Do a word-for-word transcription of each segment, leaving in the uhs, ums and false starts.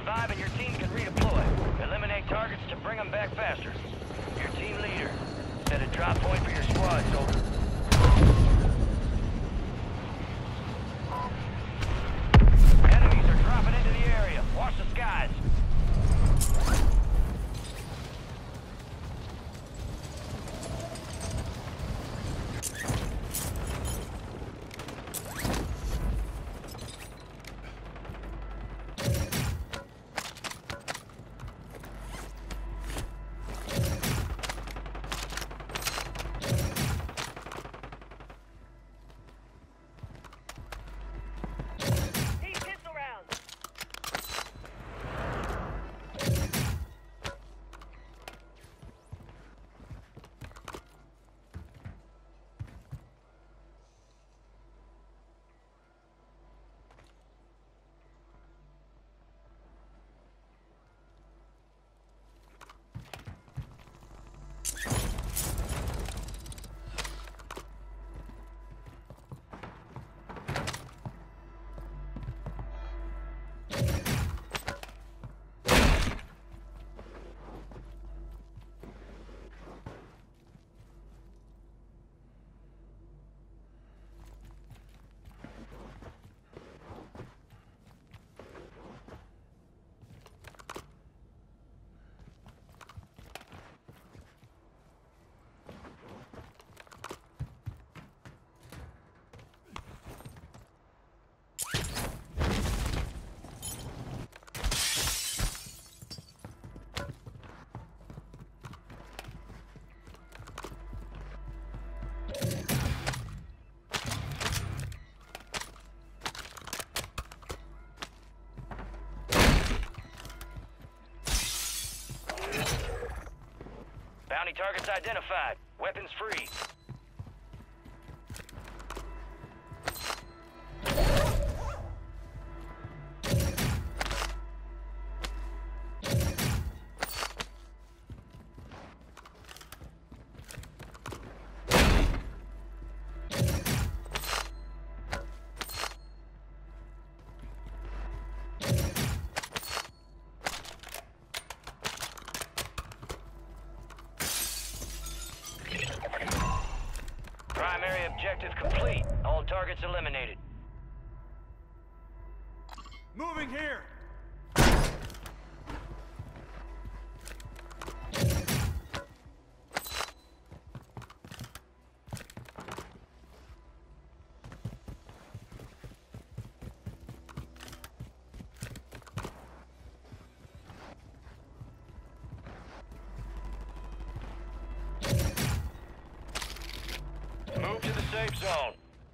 survive and your team can redeploy. Eliminate targets to bring them back faster. Your team leader. Set a drop point for your squad, soldier. Enemies are dropping into the area. Watch the skies. Bounty targets identified. Weapons free. Primary objective complete. All targets eliminated. Moving here! Move to the safe zone.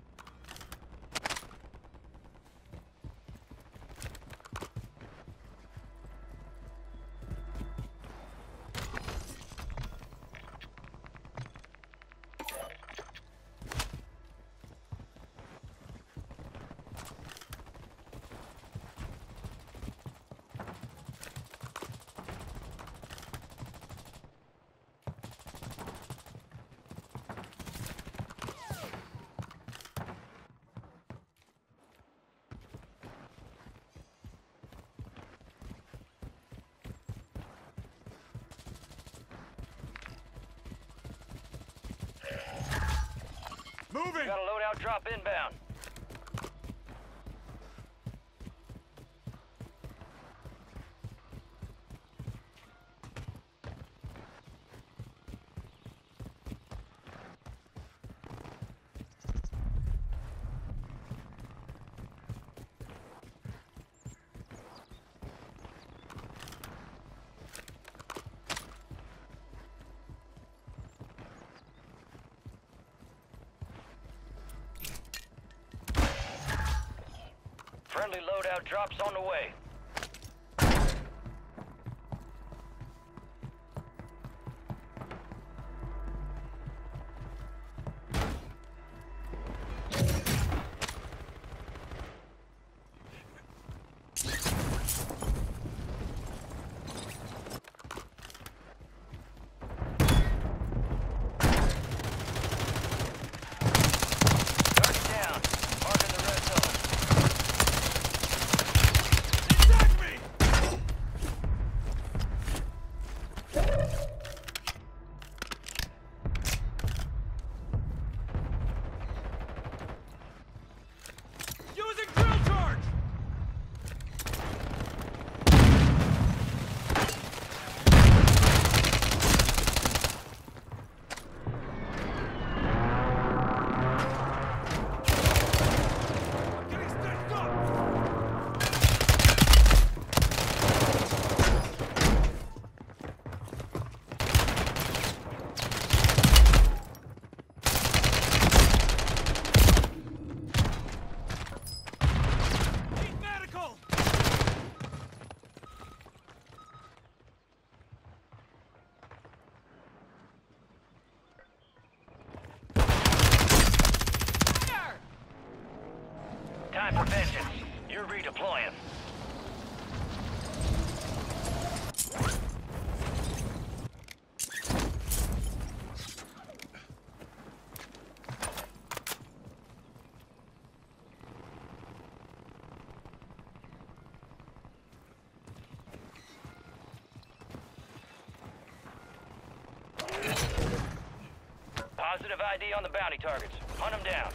Moving! Got a loadout drop inbound. Friendly loadout drops on the way. Target down. Marking the red zone. Redeploying. Positive I D on the bounty targets. Hunt them down.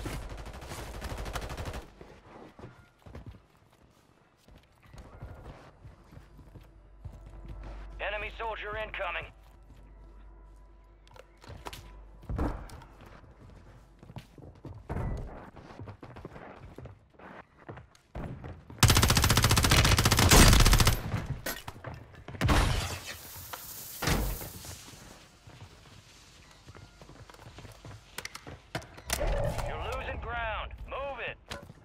Enemy soldier incoming. You're losing ground. Move it.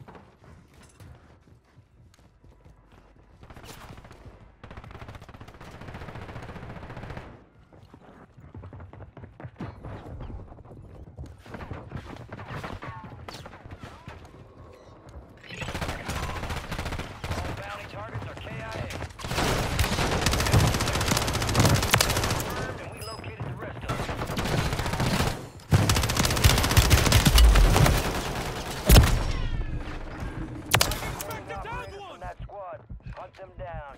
All bounty targets are K I A. And we located the rest of them. Operators from that squad. Hunt them down.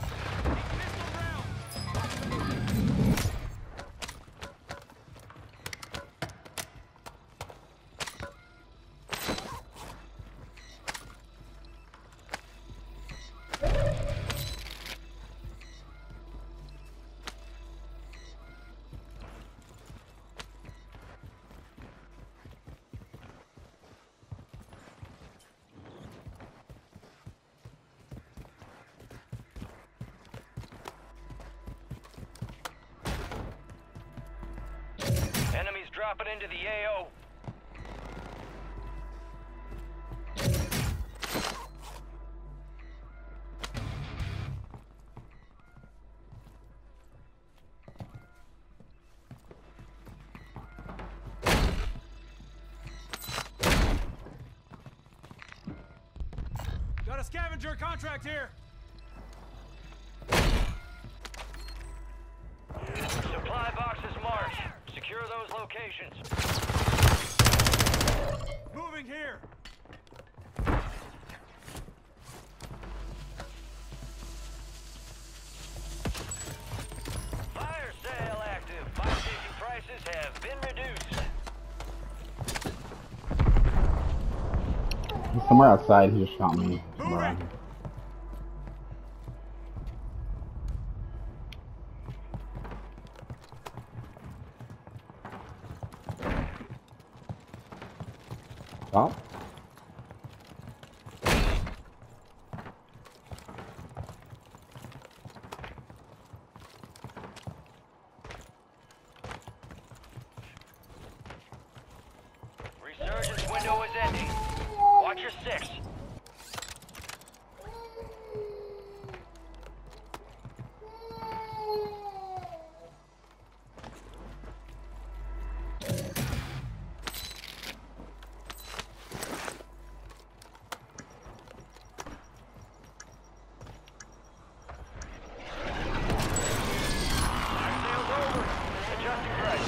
Enemies dropping into the A O. Got a scavenger contract here. Supply boxes marked. Secure those locations. Moving here. Fire sale active. Fire station prices have been reduced. He's somewhere outside. He just shot me. Somewhere around here. Stop. Resurgence window is ending. Watch your six. Sales over. Adjusting price.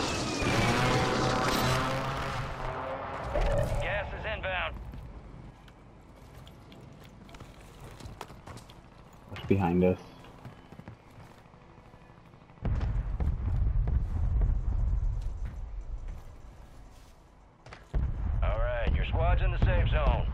Gas is inbound. What's behind us? All right, your squad's in the safe zone.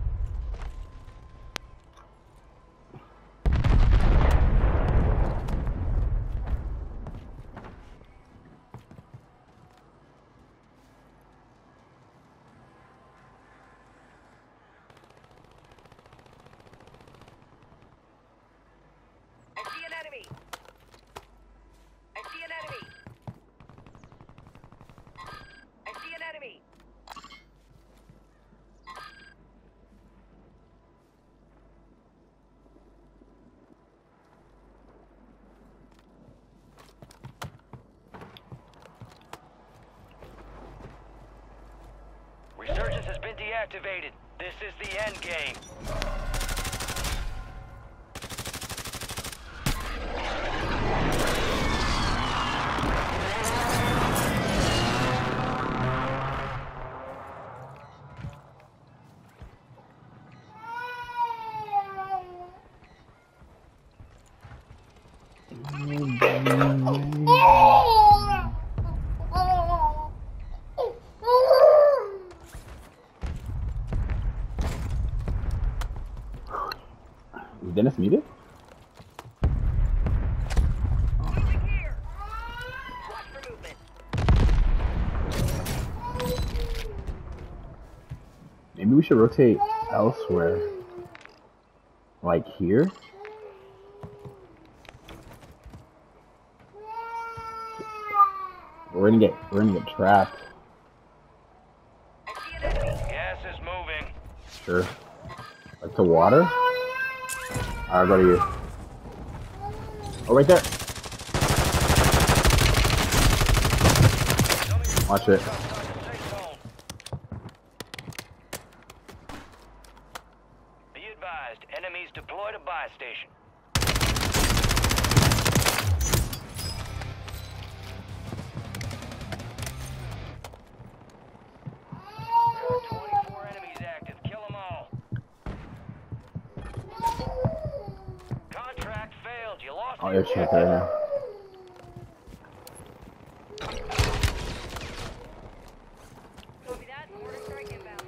I see an enemy. I see an enemy. I see an enemy. Resurgence has been deactivated. This is the end game. Is Dennis muted? Moving here. Watch for movement. Maybe we should rotate elsewhere. Like here? We're gonna get we're gonna get trapped. I see an enemy. Gas is moving. Sure. Like to water? I'll go to you. Oh, right there. Watch it. Be advised, enemies deployed a buy station. There are twenty-four enemies active. Kill them all. Contract failed. You lost Oh, the you're shit objective. right now. Copy that. Mortar strike inbound.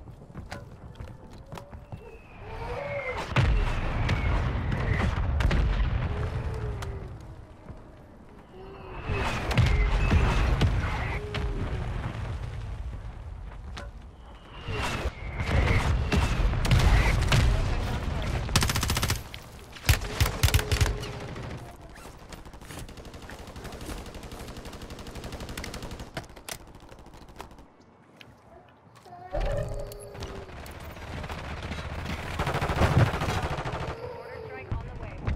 Mortar strike on the way.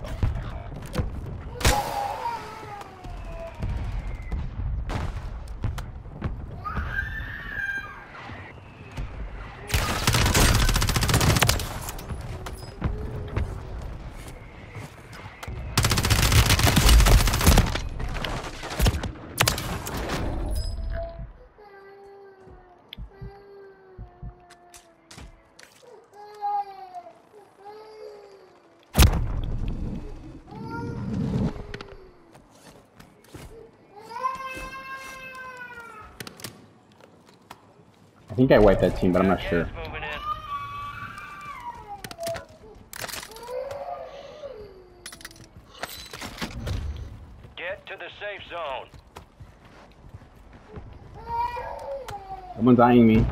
I think I wiped that team, but I'm not Gas sure. moving in. Get to the safe zone. Someone's eyeing me.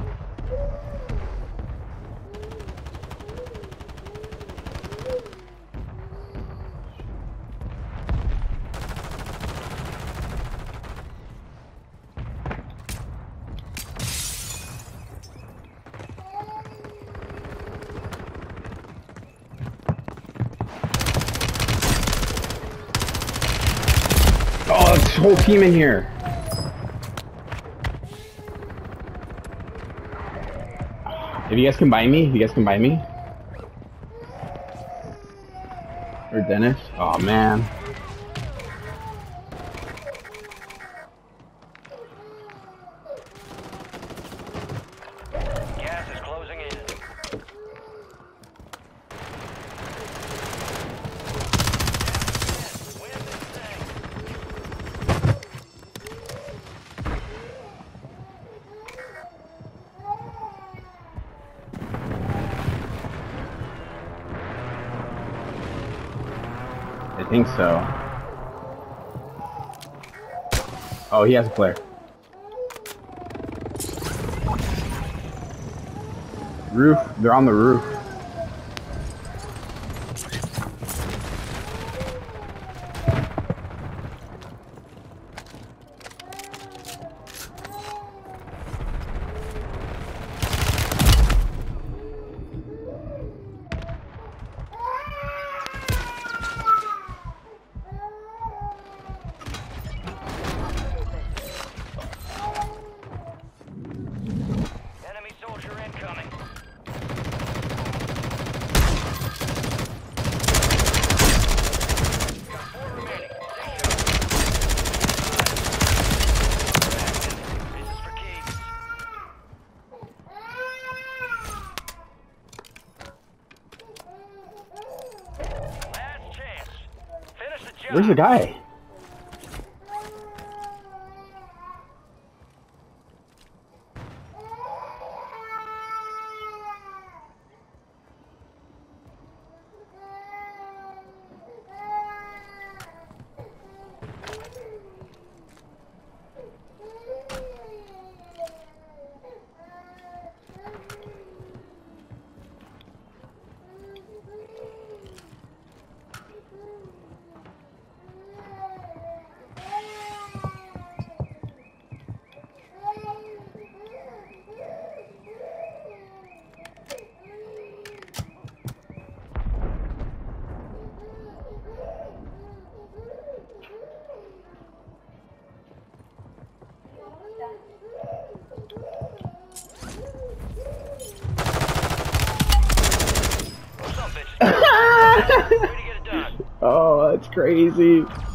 Oh, this whole team in here. If you guys can buy me, if you guys can buy me. Or Dennis. Oh man. Gas is closing in. Win this thing. I think so. Oh, he has a player. Roof. They're on the roof. Enemy soldier incoming. Got four remaining. Stay sharp. This is for keeps. Last chance. Finish the job. Where's the guy? bitches. Way to get it done. Oh, that's crazy.